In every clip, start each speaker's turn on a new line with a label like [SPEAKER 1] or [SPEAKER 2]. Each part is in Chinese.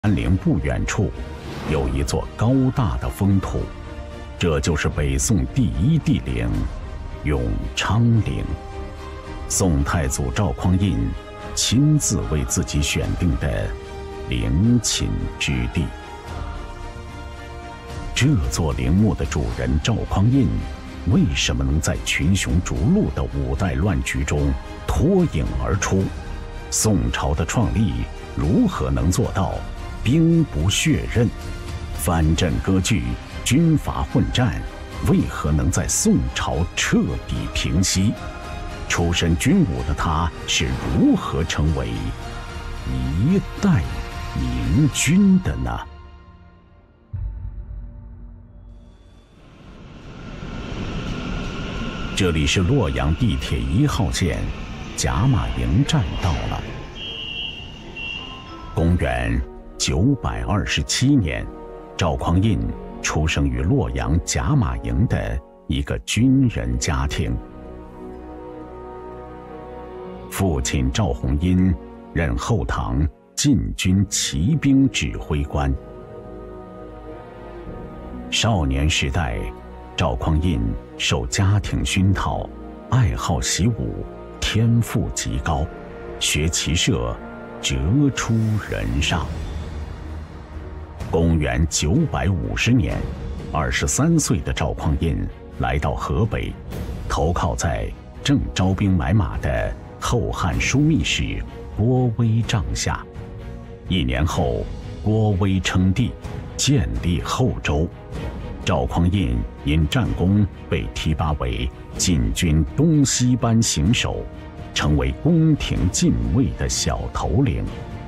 [SPEAKER 1] 安陵不远处有一座高大的封土，这就是北宋第一帝陵永昌陵。宋太祖赵匡胤亲自为自己选定的陵寝之地。这座陵墓的主人赵匡胤为什么能在群雄逐鹿的五代乱局中脱颖而出？宋朝的创立如何能做到兵不血刃？藩镇割据、军阀混战为何能在宋朝彻底平息？出身军武的他是如何成为一代明君的呢？这里是洛阳地铁1号线贾马营站到了。公元927年，赵匡胤出生于洛阳贾马营的一个军人家庭。父亲赵弘殷任后唐禁军骑兵指挥官。少年时代，赵匡胤受家庭熏陶，爱好习武，天赋极高，学骑射折出人上。公元950年，23岁的赵匡胤来到河北，投靠在正招兵买马的后汉枢密使郭威帐下。1年后，郭威称帝，建立后周。赵匡胤因战功被提拔为禁军东西班行首，成为宫廷禁卫的小头领。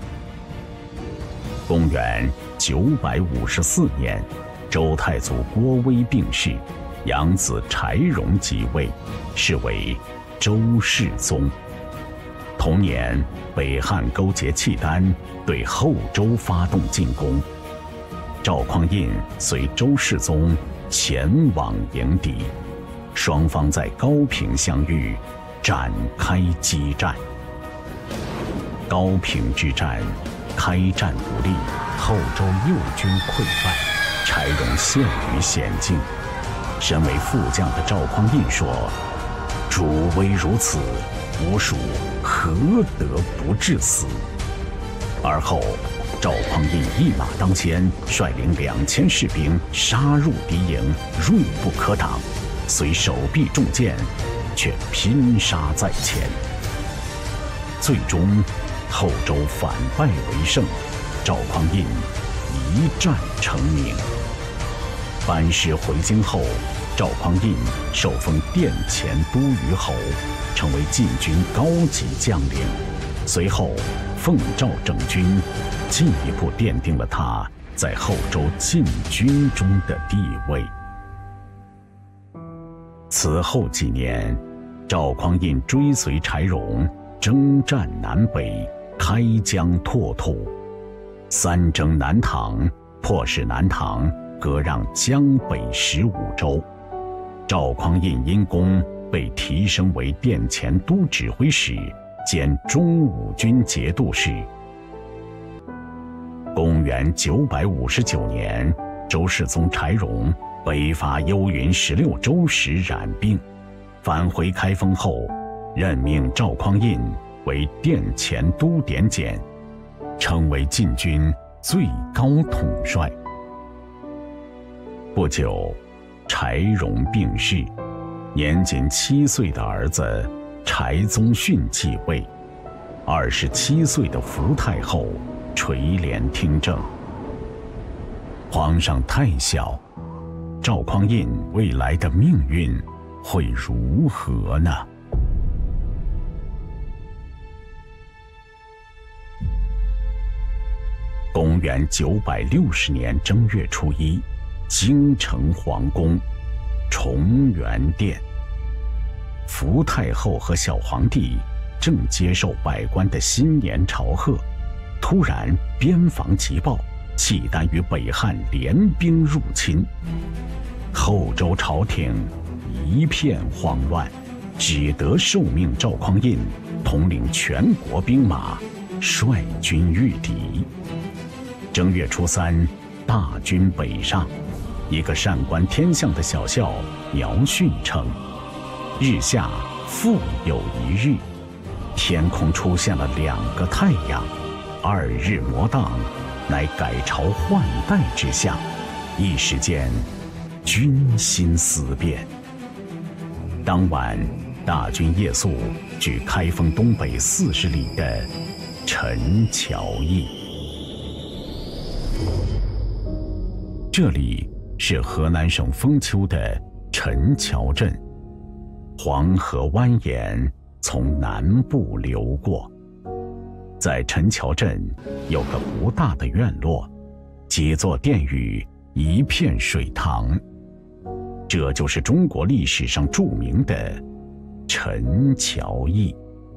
[SPEAKER 1] 公元954年，周太祖郭威病逝，养子柴荣即位，是为周世宗。同年，北汉勾结契丹，对后周发动进攻。赵匡胤随周世宗前往迎敌，双方在高平相遇，展开激战。高平之战开战不利，后周右军溃败，柴荣陷于险境。身为副将的赵匡胤说：“主威如此，吾属何得不致死？”而后赵匡胤一马当先，率领2000士兵杀入敌营，锐不可挡，虽手臂中箭，却拼杀在前。最终，后周反败为胜，赵匡胤一战成名。班师回京后，赵匡胤受封殿前都虞侯，成为禁军高级将领。随后奉诏整军，进一步奠定了他在后周禁军中的地位。此后几年，赵匡胤追随柴荣征战南北，开疆拓土，三征南唐，迫使南唐割让江北15州。赵匡胤因功被提升为殿前都指挥使兼中武军节度使。公元959年，周世宗柴荣北伐幽云16州时染病，返回开封后，任命赵匡胤为殿前都点检，成为禁军最高统帅。不久，柴荣病逝，年仅7岁的儿子柴宗训继位，27岁的福太后垂帘听政。皇上太小，赵匡胤未来的命运会如何呢？公元960年正月初1，京城皇宫，崇元殿。福太后和小皇帝正接受百官的新年朝贺，突然边防急报，契丹与北汉联兵入侵。后周朝廷一片慌乱，只得受命赵匡胤统领全国兵马，率军御敌。 正月初3，大军北上。一个善观天象的小校苗训称，日下复有一日，天空出现了2个太阳，2日磨荡，乃改朝换代之象。一时间，军心思变。当晚，大军夜宿距开封东北40里的陈桥驿。这里是河南省封丘的陈桥镇，黄河蜿蜒从南部流过。在陈桥镇有个不大的院落，几座殿宇，一片水塘，这就是中国历史上著名的陈桥驿。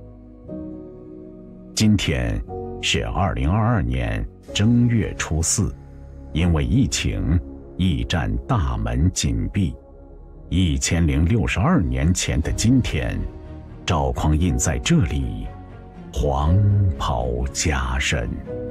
[SPEAKER 1] 今天是2022年正月初4，因为疫情，驿站大门紧闭。1062年前的今天，赵匡胤在这里黄袍加身。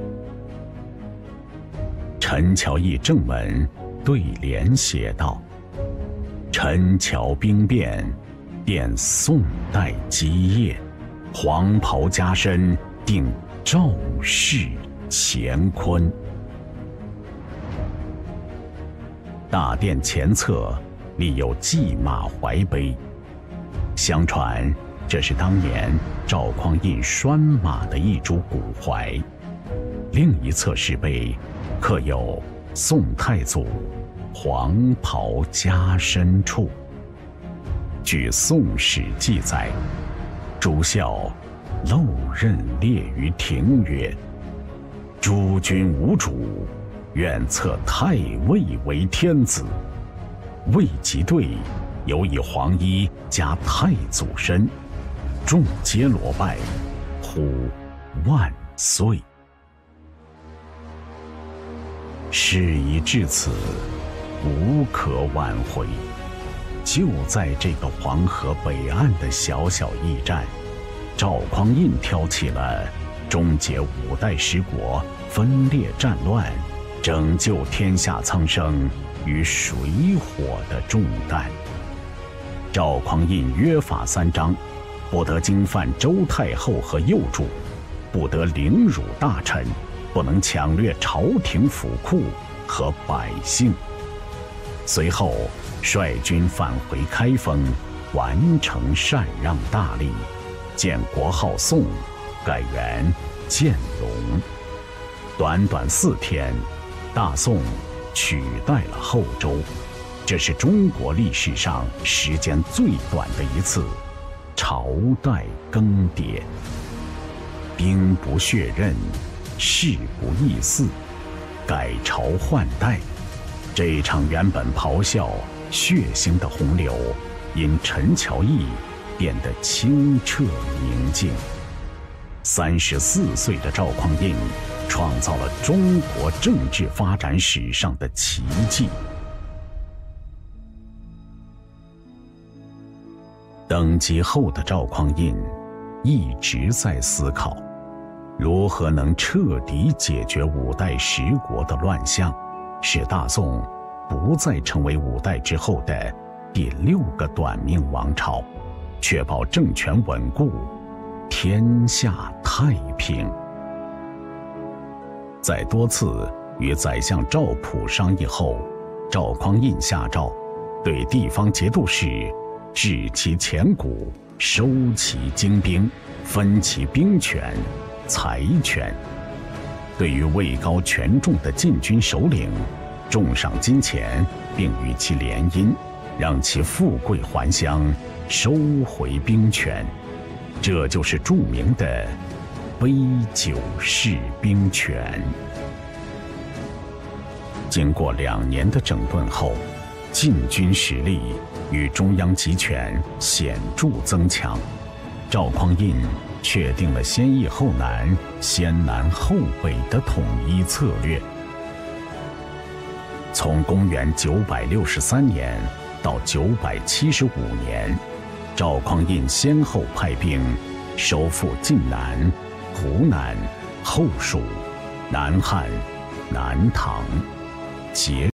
[SPEAKER 1] 陈桥驿正门对联写道：“陈桥兵变，奠宋代基业，黄袍加身，定赵氏乾坤。”大殿前侧立有祭马怀碑，相传这是当年赵匡胤拴马的一株骨槐。另一侧石碑刻有宋太祖黄袍加身处。据《宋史》记载，朱孝漏刃列于庭曰：“诸君无主，愿册太尉为天子。未及对，有以黄衣加太祖身，众皆裸拜，呼万岁。”事已至此，无可挽回。就在这个黄河北岸的小小驿站，赵匡胤挑起了终结5代十国、分裂战乱、拯救天下苍生于水火的重担。赵匡胤约法3章：不得经犯周太后和幼主，不得凌辱大臣，不能抢掠朝廷府库和百姓。随后率军返回开封，完成禅让大礼，建国号宋，改元建隆。短短4天，大宋取代了后周，这是中国历史上时间最短的一次朝代更迭。兵不血刃，事不易祀，改朝换代，这一场原本咆哮血腥的洪流，因陈桥驿变得清澈宁静。34岁的赵匡胤创造了中国政治发展史上的奇迹。登基后的赵匡胤一直在思考，如何能彻底解决5代十国的乱象，使大宋不再成为5代之后的第6个短命王朝，确保政权稳固，天下太平。在多次与宰相赵普商议后，赵匡胤下诏，对地方节度使治其钱谷，收其精兵，分其兵权、财权。对于位高权重的禁军首领，重赏金钱，并与其联姻，让其富贵还乡，收回兵权。这就是著名的杯酒释兵权。经过2年的整顿后，禁军实力与中央集权显著增强。赵匡胤确定了先易后难、先南后北的统一策略。从公元963年到975年，赵匡胤先后派兵收复晋南、湖南、后蜀、南汉、 南唐，节